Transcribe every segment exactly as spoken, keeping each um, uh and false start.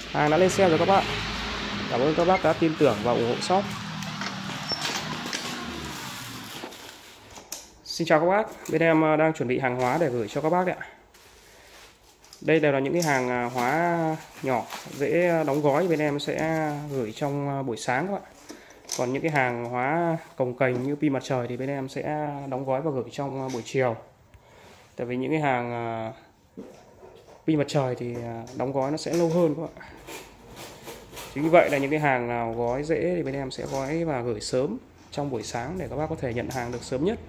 Hàng đã lên xe rồi các bạn. Cảm ơn các bác đã tin tưởng và ủng hộ shop. Xin chào các bác, bên em đang chuẩn bị hàng hóa để gửi cho các bác đấy ạ. Đây đều là những cái hàng hóa nhỏ, dễ đóng gói, bên em sẽ gửi trong buổi sáng các bạn. Còn những cái hàng hóa cồng kềnh như pin mặt trời thì bên em sẽ đóng gói và gửi trong buổi chiều. Tại vì những cái hàng pin mặt trời thì đóng gói nó sẽ lâu hơn các bạn. Chính vì vậy là những cái hàng nào gói dễ thì bên em sẽ gói và gửi sớm trong buổi sáng để các bác có thể nhận hàng được sớm nhất.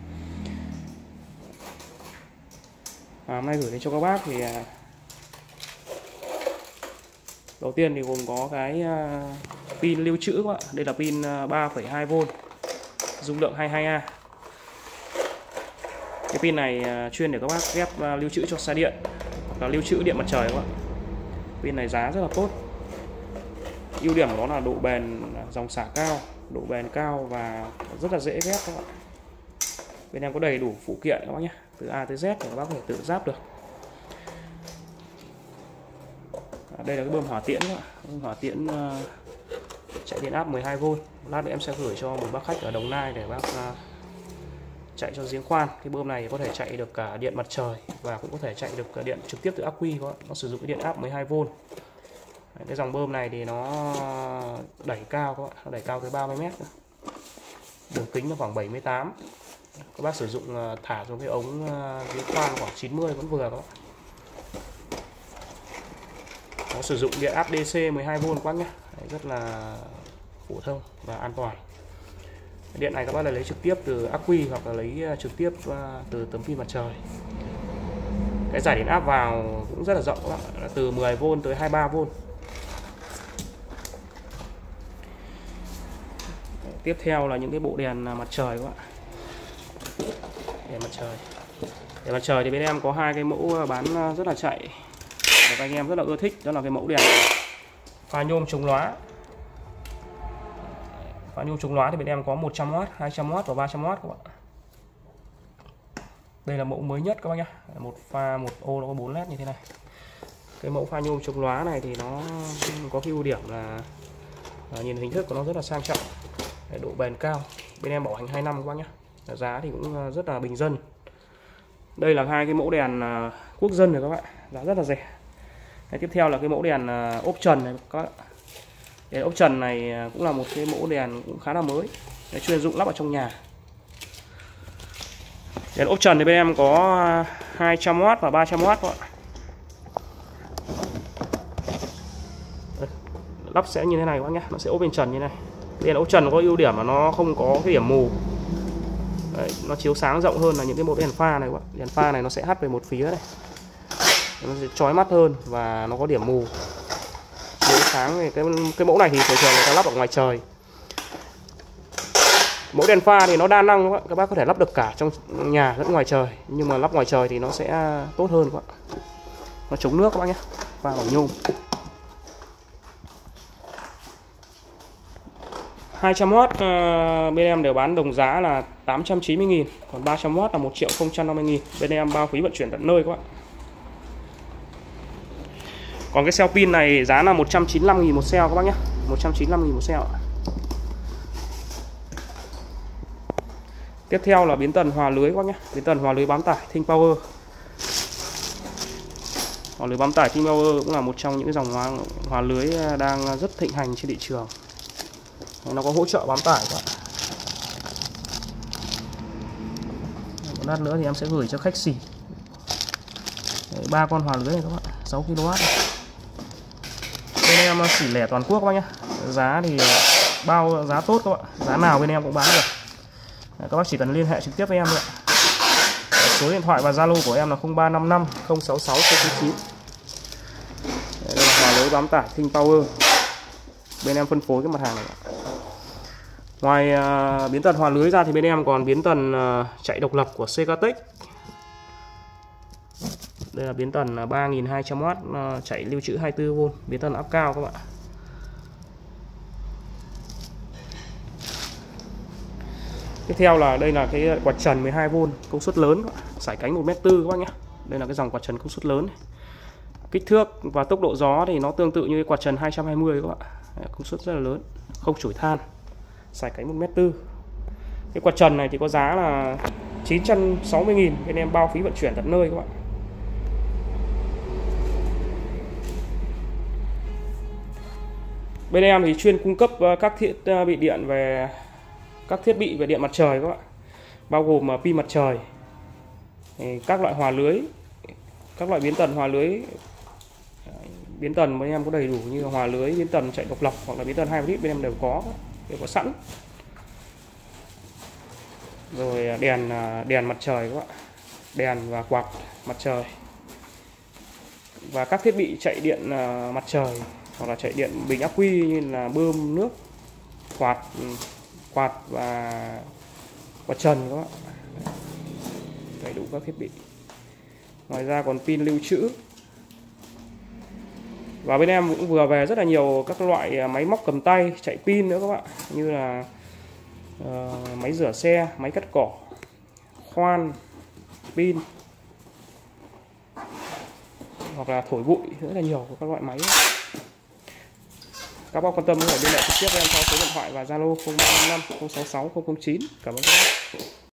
Và hôm nay gửi đến cho các bác thì đầu tiên thì gồm có cái pin lưu trữ các bạn. Đây là pin ba phẩy hai vôn dung lượng hai mươi hai A. Cái pin này chuyên để các bác ghép lưu trữ cho xe điện hoặc là lưu trữ điện mặt trời các bạn. Pin này giá rất là tốt. Ưu điểm của nó là độ bền, dòng xả cao, độ bền cao và rất là dễ ghép các bạn. Bên em có đầy đủ phụ kiện các bác nhé, từ A tới Z để các bác có thể tự ráp được. Đây là cái bơm hỏa tiễn các bạn. Bơm hỏa tiễn chạy điện áp mười hai vôn. Lát nữa em sẽ gửi cho một bác khách ở Đồng Nai để bác chạy cho giếng khoan. Cái bơm này có thể chạy được cả điện mặt trời và cũng có thể chạy được cả điện trực tiếp từ ắc quy các bạn. Nó sử dụng cái điện áp mười hai vôn. Cái dòng bơm này thì nó đẩy cao các bạn, nó đẩy cao tới ba mươi mét. Đường kính nó khoảng bảy mươi tám. Các bác sử dụng thả xuống cái ống giếng khoan khoảng chín mươi vẫn vừa các bạn. Nó sử dụng điện áp đê xê mười hai vôn các bác nhé. Đấy, rất là phổ thông và an toàn. Điện này các bác là lấy trực tiếp từ ắc quy hoặc là lấy trực tiếp từ tấm pin mặt trời. Cái giải điện áp vào cũng rất là rộng các bạn, là từ mười vôn tới hai mươi ba vôn. Tiếp theo là những cái bộ đèn mặt trời các bạn. Đèn mặt trời. Đèn mặt trời thì bên em có hai cái mẫu bán rất là chạy và anh em rất là ưa thích, đó là cái mẫu đèn pha nhôm chống lóa. Pha nhôm chống lóa thì bên em có một trăm oát, hai trăm oát và ba trăm oát các bạn. Đây là mẫu mới nhất các bác nhé. Một pha một ô nó có bốn led như thế này. Cái mẫu pha nhôm chống lóa này thì nó có cái ưu điểm là, là nhìn hình thức của nó rất là sang trọng. Độ bền cao. Bên em bảo hành hai năm các bác nhé. Giá thì cũng rất là bình dân. Đây là hai cái mẫu đèn quốc dân này các bạn, giá rất là rẻ. Cái tiếp theo là cái mẫu đèn ốp trần này các bạn. Đèn ốp trần này cũng là một cái mẫu đèn cũng khá là mới, để chuyên dụng lắp ở trong nhà. Đèn ốp trần thì bên em có hai trăm oát và ba trăm oát các bạn. Lắp sẽ như thế này các bác nhé, nó sẽ ốp bên trần như thế này. Đèn ốp trần có ưu điểm là nó không có cái điểm mù. Đấy, nó chiếu sáng rộng hơn là những cái mẫu đèn pha này các bạn. Đèn pha này nó sẽ hắt về một phía này, nó sẽ chói mắt hơn và nó có điểm mù. Chiếu sáng thì cái cái mẫu này thì thường thường người ta lắp ở ngoài trời. Mẫu đèn pha thì nó đa năng các bạn, các bác có thể lắp được cả trong nhà lẫn ngoài trời, nhưng mà lắp ngoài trời thì nó sẽ tốt hơn các bạn. Nó chống nước các bác nhé, pha bằng nhôm. hai trăm oát uh, bên em đều bán đồng giá là tám trăm chín mươi nghìn, còn ba trăm oát là một triệu không trăm năm mươi nghìn. Bên em bao phí vận chuyển tận nơi các bạn. Còn cái cell pin này giá là một trăm chín mươi lăm nghìn một cell các bác nhé, một trăm chín mươi lăm nghìn một cell. Tiếp theo là biến tần hòa lưới các bác nhé, biến tần hòa lưới bám tải Think Power. Hòa lưới bám tải Think Power cũng là một trong những dòng hòa, hòa lưới đang rất thịnh hành trên thị trường. Nó có hỗ trợ bám tải các bạn. Một lát nữa thì em sẽ gửi cho khách xỉ ba con hòa lưới này các bạn, sáu ki lô oát này. Bên em xỉ lẻ toàn quốc các bác nhé. Giá thì bao giá tốt các bạn, giá nào bên em cũng bán được. Các bác chỉ cần liên hệ trực tiếp với em thôi. Số điện thoại và Zalo của em là không ba năm năm không sáu sáu không chín. Đây là hòa lưới bám tải Think Power. Bên em phân phối cái mặt hàng này. Ngoài uh, biến tần hòa lưới ra thì bên em còn biến tần uh, chạy độc lập của Secatech. Đây là biến tần ba nghìn hai trăm oát uh, chạy lưu trữ hai mươi tư vôn, biến tần áp cao các bạn. Tiếp theo là đây là cái quạt trần mười hai vôn công suất lớn, sải cánh một mét tư các bác nhé. Đây là cái dòng quạt trần công suất lớn này. Kích thước và tốc độ gió thì nó tương tự như cái quạt trần hai trăm hai mươi các bạn. Công suất rất là lớn, không chổi than, xài cánh một mét tư. Cái quạt trần này thì có giá là chín trăm sáu mươi nghìn, bên em bao phí vận chuyển tận nơi các bạn. Bên em thì chuyên cung cấp các thiết bị điện về các thiết bị về điện mặt trời các bạn, bao gồm pin mặt trời, các loại hòa lưới, các loại biến tần hòa lưới. Biến tần bên em có đầy đủ như hòa lưới, biến tần chạy độc lập hoặc là biến tần hai lít bên em đều có, đều có sẵn. Rồi đèn đèn mặt trời các bạn, đèn và quạt mặt trời, và các thiết bị chạy điện mặt trời hoặc là chạy điện bình ắc quy như là bơm nước, quạt quạt và quạt trần các bạn, đầy đủ các thiết bị. Ngoài ra còn pin lưu trữ. Và bên em cũng vừa về rất là nhiều các loại máy móc cầm tay chạy pin nữa các bạn, như là uh, máy rửa xe, máy cắt cỏ, khoan, pin, hoặc là thổi bụi, rất là nhiều các loại máy. Các bác quan tâm có thể liên hệ trực tiếp với em theo số điện thoại và Zalo không ba năm năm không sáu sáu không không chín. Cảm ơn các bác.